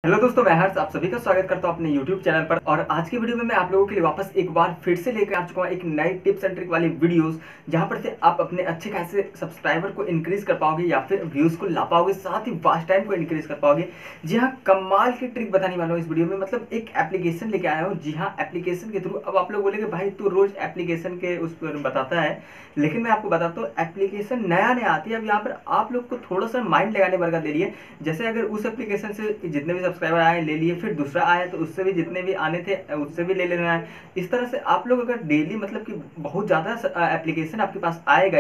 Hello दोस्तों, मैं हर्ष आप सभी का स्वागत करता हूं अपने YouTube चैनल पर। और आज की वीडियो में मैं आप लोगों के लिए वापस एक बार फिर से लेकर आ चुका हूं एक नई टिप्स एंड ट्रिक वाली वीडियोस, जहां पर से आप अपने अच्छे खासे सब्सक्राइबर को इंक्रीज कर पाओगे या फिर व्यूज को ला पाओगे, साथ ही वॉच टाइम को इंक्रीज कर पाओगे। जी हाँ, कमाल की ट्रिक बताने वाला हूँ इस वीडियो में। मतलब एक एप्लीकेशन लेके आया हूँ। जी हाँ, एप्लीकेशन के थ्रू। अब आप लोग बोलेंगे भाई तू रोज एप्लीकेशन के उस पर बताता है, लेकिन मैं आपको बताता हूँ एप्लीकेशन नया नया आती है। अब यहाँ पर आप लोग को थोड़ा सा माइंड लगाने भर का दे रही है। जैसे अगर उस एप्लीकेशन से जितने भी सब्सक्राइबर आए ले लिए, फिर दूसरा आया तो उससे भी जितने भी आने थे उससे भी ले लेना है। इस तरह से आप लोग अगर डेली मतलब कि बहुत ज़्यादा एप्लीकेशन आपके पास आएगा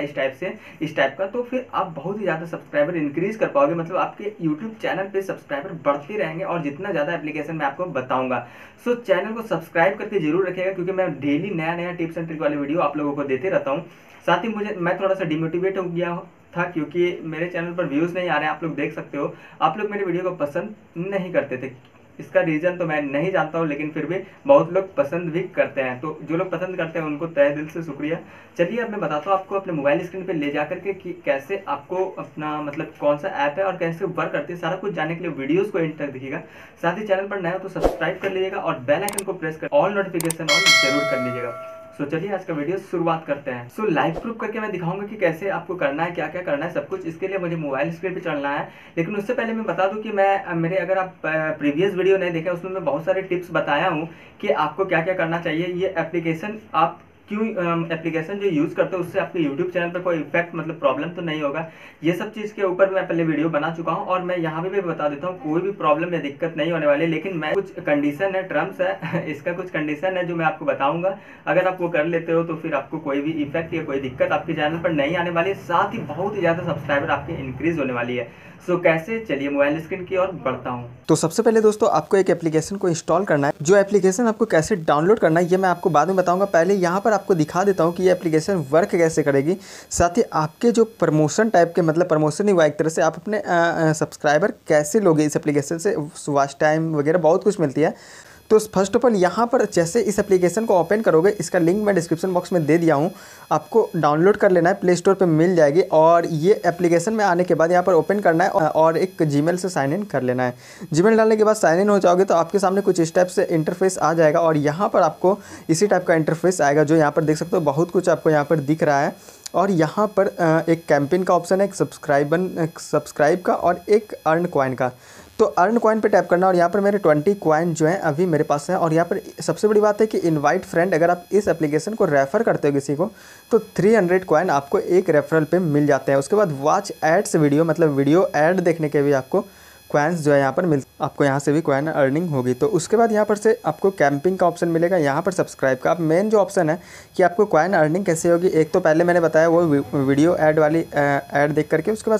इस टाइप का, तो फिर आप बहुत ही ज़्यादा सब्सक्राइबर इंक्रीज कर पाओगे। मतलब आपके यूट्यूब चैनल पे सब्सक्राइबर बढ़ते रहेंगे और जितना ज़्यादा एप्लीकेशन मैं आपको बताऊंगा। सो चैनल को सब्सक्राइब करके जरूर रखिएगा, क्योंकि मैं डेली नया नया टिप्स एंड ट्रिक वाले वीडियो आप लोगों को देते रहता हूँ। साथ ही मैं थोड़ा सा डिमोटिवेट हो गया था, क्योंकि मेरे चैनल पर व्यूज़ नहीं आ रहे हैं। आप लोग देख सकते हो, आप लोग मेरे वीडियो को पसंद नहीं करते थे। इसका रीज़न तो मैं नहीं जानता हूँ, लेकिन फिर भी बहुत लोग पसंद भी करते हैं। तो जो लोग पसंद करते हैं उनको तहे दिल से शुक्रिया। चलिए अब मैं बताता हूँ आपको अपने मोबाइल स्क्रीन पे ले जा करके कि कैसे आपको अपना मतलब कौन सा ऐप है और कैसे वर्क करती है। सारा कुछ जानने के लिए वीडियोस को एंड तक देखिएगा। साथ ही चैनल पर नया हो तो सब्सक्राइब कर लीजिएगा और बेल आइकन को प्रेस कर ऑल नोटिफिकेशन ऑन जरूर कर लीजिएगा। सो चलिए आज का वीडियो शुरुआत करते हैं। सो लाइव प्रूफ करके मैं दिखाऊंगा कि कैसे आपको करना है, क्या क्या करना है, सब कुछ। इसके लिए मुझे मोबाइल स्क्रीन पे चलना है। लेकिन उससे पहले मैं बता दूं कि मैं मेरे अगर आप प्रीवियस वीडियो नहीं देखे, उसमें मैं बहुत सारे टिप्स बताया हूँ कि आपको क्या क्या करना चाहिए। ये एप्लीकेशन आप क्यों एप्लीकेशन जो यूज़ करते हो उससे आपके यूट्यूब चैनल पर कोई इफेक्ट मतलब प्रॉब्लम तो नहीं होगा। ये सब चीज़ के ऊपर मैं पहले वीडियो बना चुका हूँ और मैं यहाँ भी बता देता हूँ कोई भी प्रॉब्लम या दिक्कत नहीं होने वाली। लेकिन मैं कुछ कंडीशन है, टर्म्स है इसका कुछ कंडीशन है जो मैं आपको बताऊंगा। अगर आप वो कर लेते हो तो फिर आपको कोई भी इफेक्ट या कोई दिक्कत आपके चैनल पर नहीं आने वाली। साथ ही बहुत ही ज़्यादा सब्सक्राइबर आपके इंक्रीज होने वाली है। सो कैसे, चलिए मोबाइल स्क्रीन की ओर बढ़ता हूँ। तो सबसे पहले दोस्तों आपको एक एप्लीकेशन को इंस्टॉल करना है। जो एप्लीकेशन आपको कैसे डाउनलोड करना है ये मैं आपको बाद में बताऊंगा। पहले यहाँ पर आपको दिखा देता हूँ कि ये एप्लीकेशन वर्क कैसे करेगी। साथ ही आपके जो प्रमोशन टाइप के मतलब प्रमोशन ही हुआ एक तरह से, आप अपने सब्सक्राइबर कैसे लोगे इस एप्लीकेशन से। वॉच टाइम वगैरह बहुत कुछ मिलती है। तो फर्स्ट ऑफ ऑल यहाँ पर जैसे इस एप्लीकेशन को ओपन करोगे, इसका लिंक मैं डिस्क्रिप्शन बॉक्स में दे दिया हूँ, आपको डाउनलोड कर लेना है, प्ले स्टोर पे मिल जाएगी। और ये एप्लीकेशन में आने के बाद यहाँ पर ओपन करना है और एक जीमेल से साइन इन कर लेना है। जीमेल डालने के बाद साइन इन हो जाओगे तो आपके सामने कुछ इस टाइप से इंटरफेस आ जाएगा और यहाँ पर आपको इसी टाइप का इंटरफेस आएगा जो यहाँ पर देख सकते हो। बहुत कुछ आपको यहाँ पर दिख रहा है और यहाँ पर एक कैंपेन का ऑप्शन है, एक सब्सक्राइब का और एक अर्न कॉइन का। तो अर्न कॉइन पे टैप करना और यहाँ पर मेरे 20 कॉइन जो हैं अभी मेरे पास हैं। और यहाँ पर सबसे बड़ी बात है कि इनवाइट फ्रेंड, अगर आप इस एप्लीकेशन को रेफ़र करते हो किसी को तो 300 कॉइन आपको एक रेफरल पे मिल जाते हैं। उसके बाद वॉच एड्स वीडियो मतलब वीडियो ऐड देखने के भी आपको कॉइन्स जो है यहाँ पर आपको यहाँ से भी कॉइन अर्निंग होगी। तो उसके बाद यहाँ पर से आपको कैंपिंग का ऑप्शन मिलेगा, यहाँ पर सब्सक्राइब का। अब मेन जो ऑप्शन है कि आपको कॉइन अर्निंग कैसे होगी, एक तो पहले मैंने बताया वो वीडियो ऐड वाली ऐड देख करके, उसके बाद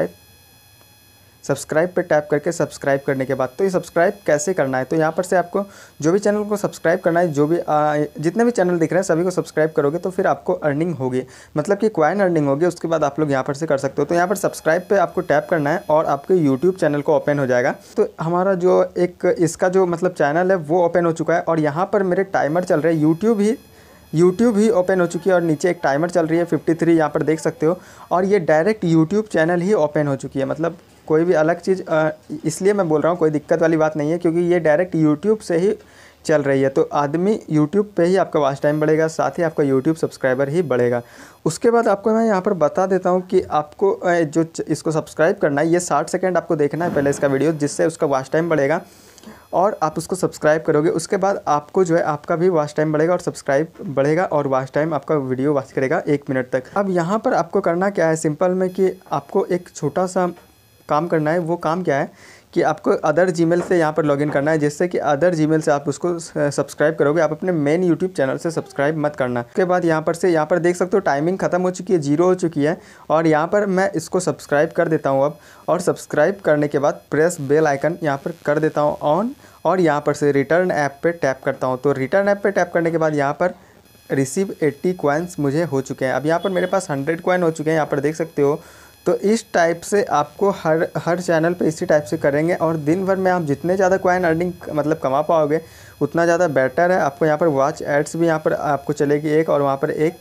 सब्सक्राइब पे टैप करके सब्सक्राइब करने के बाद तो ये सब्सक्राइब कैसे करना है। तो यहाँ पर से आपको जो भी चैनल को सब्सक्राइब करना है, जो भी जितने भी चैनल दिख रहे हैं सभी को सब्सक्राइब करोगे तो फिर आपको अर्निंग होगी, मतलब कि कॉइन अर्निंग होगी। उसके बाद आप लोग यहाँ पर से कर सकते हो। तो यहाँ पर सब्सक्राइब पे आपको टैप करना है और आपके यूट्यूब चैनल को ओपन हो जाएगा। तो हमारा जो एक इसका जो मतलब चैनल है वो ओपन हो चुका है और यहाँ पर मेरे टाइमर चल रहे हैं। यूट्यूब ही ओपन हो चुकी है और नीचे एक टाइमर चल रही है 53, यहाँ पर देख सकते हो। और ये डायरेक्ट यूट्यूब चैनल ही ओपन हो चुकी है, मतलब कोई भी अलग चीज़ इसलिए मैं बोल रहा हूँ कोई दिक्कत वाली बात नहीं है, क्योंकि ये डायरेक्ट यूट्यूब से ही चल रही है। तो आदमी यूट्यूब पे ही आपका वॉच टाइम बढ़ेगा, साथ ही आपका यूट्यूब सब्सक्राइबर ही बढ़ेगा। उसके बाद आपको मैं यहाँ पर बता देता हूँ कि आपको जो इसको सब्सक्राइब करना है, ये 60 सेकेंड आपको देखना है पहले इसका वीडियो, जिससे उसका वॉच टाइम बढ़ेगा और आप उसको सब्सक्राइब करोगे। उसके बाद आपको जो है आपका भी वॉच टाइम बढ़ेगा और सब्सक्राइब बढ़ेगा और वॉच टाइम आपका वीडियो वॉच करेगा 1 मिनट तक। अब यहाँ पर आपको करना क्या है सिंपल में, कि आपको एक छोटा सा काम करना है। वो काम क्या है कि आपको अदर जीमेल से यहाँ पर लॉगिन करना है, जिससे कि अदर जीमेल से आप उसको सब्सक्राइब करोगे। आप अपने मेन यूट्यूब चैनल से सब्सक्राइब मत करना। उसके बाद यहाँ पर देख सकते हो टाइमिंग ख़त्म हो चुकी है, 0 हो चुकी है और यहाँ पर मैं इसको सब्सक्राइब कर देता हूँ अब। और सब्सक्राइब करने के बाद प्रेस बेल आइकन यहाँ पर कर देता हूँ ऑन और यहाँ पर से रिटर्न ऐप पे टैप करता हूँ। तो रिटर्न ऐप पे टैप करने के बाद यहाँ पर रिसीव 80 कॉइन्स मुझे हो चुके हैं। अब यहाँ पर मेरे पास 100 कॉइन हो चुके हैं, यहाँ पर देख सकते हो। तो इस टाइप से आपको हर चैनल पे इसी टाइप से करेंगे और दिन भर में आप जितने ज़्यादा कॉइन अर्निंग मतलब कमा पाओगे उतना ज़्यादा बेटर है। आपको यहाँ पर वॉच एड्स भी यहाँ पर आपको चलेगी एक और वहाँ पर एक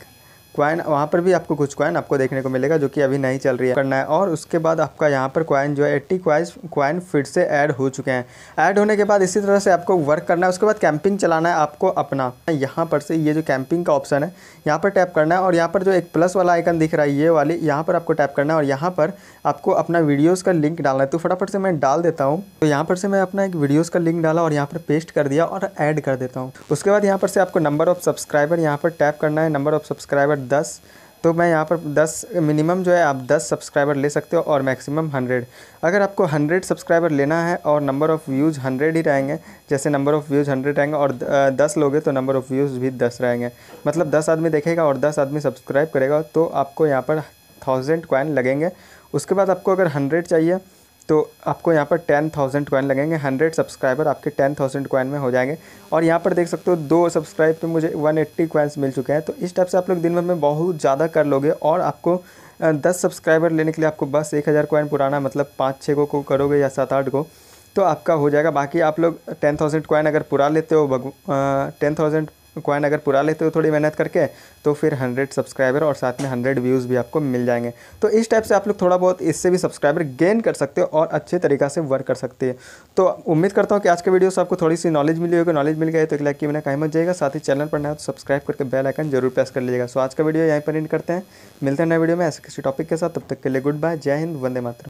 कॉइन, वहाँ पर भी आपको कुछ कॉइन आपको देखने को मिलेगा जो कि अभी नहीं चल रही है, करना है। और उसके बाद आपका यहाँ पर कॉइन जो है 80 कॉइन फिर से ऐड हो चुके हैं। ऐड होने के बाद इसी तरह से आपको वर्क करना है। उसके बाद कैंपिंग चलाना है आपको अपना। यहाँ पर से ये जो कैंपिंग का ऑप्शन है यहाँ पर टैप करना है और यहाँ पर जो एक प्लस वाला आइकन दिख रहा है ये वाली, यहाँ पर आपको टैप करना है और यहाँ पर आपको अपना वीडियोज़ का लिंक डालना है। तो फटाफट से मैं डाल देता हूँ। तो यहाँ पर से मैं अपना एक वीडियोज़ का लिंक डाला और यहाँ पर पेस्ट कर दिया और ऐड कर देता हूँ। उसके बाद यहाँ पर से आपको नंबर ऑफ़ सब्सक्राइबर यहाँ पर टैप करना है। नंबर ऑफ़ सब्सक्राइबर 10, तो मैं यहाँ पर 10 मिनिमम जो है आप 10 सब्सक्राइबर ले सकते हो और मैक्सिमम 100। अगर आपको 100 सब्सक्राइबर लेना है और नंबर ऑफ़ व्यूज़ 100 ही रहेंगे, जैसे नंबर ऑफ़ व्यूज़ 100 रहेंगे और 10 लोगे तो नंबर ऑफ़ व्यूज़ भी 10 रहेंगे, मतलब 10 आदमी देखेगा और 10 आदमी सब्सक्राइब करेगा तो आपको यहाँ पर 1000 कॉइन लगेंगे। उसके बाद आपको अगर 100 चाहिए तो आपको यहाँ पर 10,000 कॉइन लगेंगे। 100 सब्सक्राइबर आपके 10,000 कॉइन में हो जाएंगे। और यहाँ पर देख सकते हो 2 सब्सक्राइब पे मुझे 180 कॉइन्स मिल चुके हैं। तो इस टाइप से आप लोग दिन भर में बहुत ज़्यादा कर लोगे और आपको 10 सब्सक्राइबर लेने के लिए आपको बस 1000 कॉइन पुराना, मतलब 5-6 को करोगे या 7-8 को तो आपका हो जाएगा। बाकी आप लोग 10,000 कॉइन अगर पुरा लेते हो 10,000 कॉइन अगर पुरा लेते हो थोड़ी मेहनत करके तो फिर 100 सब्सक्राइबर और साथ में 100 व्यूज़ भी आपको मिल जाएंगे। तो इस टाइप से आप लोग थोड़ा बहुत इससे भी सब्सक्राइबर गेन कर सकते हो और अच्छे तरीक़ा से वर्क कर सकते हैं। तो उम्मीद करता हूँ कि आज के वीडियो से आपको थोड़ी सी नॉलेज मिली होगी। नॉलेज मिल गई तो एक लाइक की बिना कहीं मत जाएगा। साथ ही चैनल पर नया तो सब्सक्राइब करके बेल आइकन जरूर प्रेस कर लीजिएगा। सो आज का वीडियो यहीं पर एंड करते हैं। मिलते हैं नए वीडियो में ऐसे किसी टॉपिक के साथ। तब तक के लिए गुड बाय, जय हिंद, वंदे मातरम।